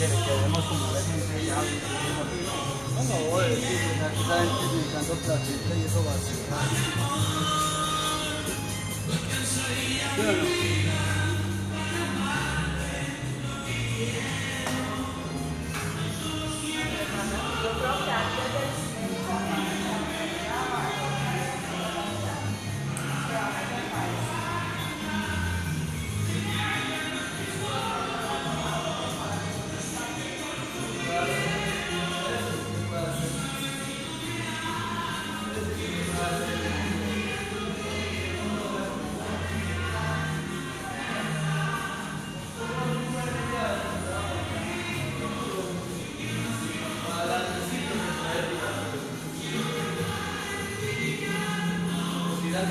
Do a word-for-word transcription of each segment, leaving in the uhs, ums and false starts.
quiere que vemos como la gente ya habla. No, no, voy a decir, esa gente necesitando placenta y eso va a ser. ¿Sí o no?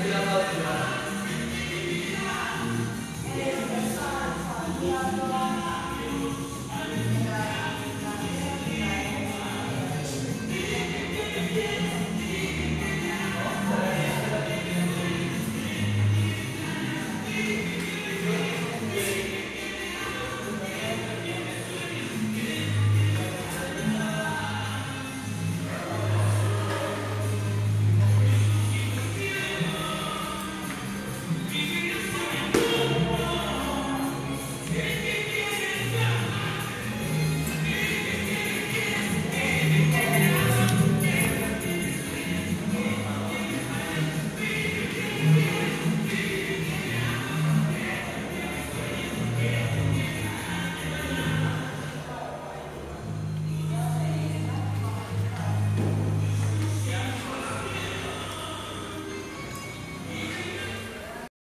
Gracias.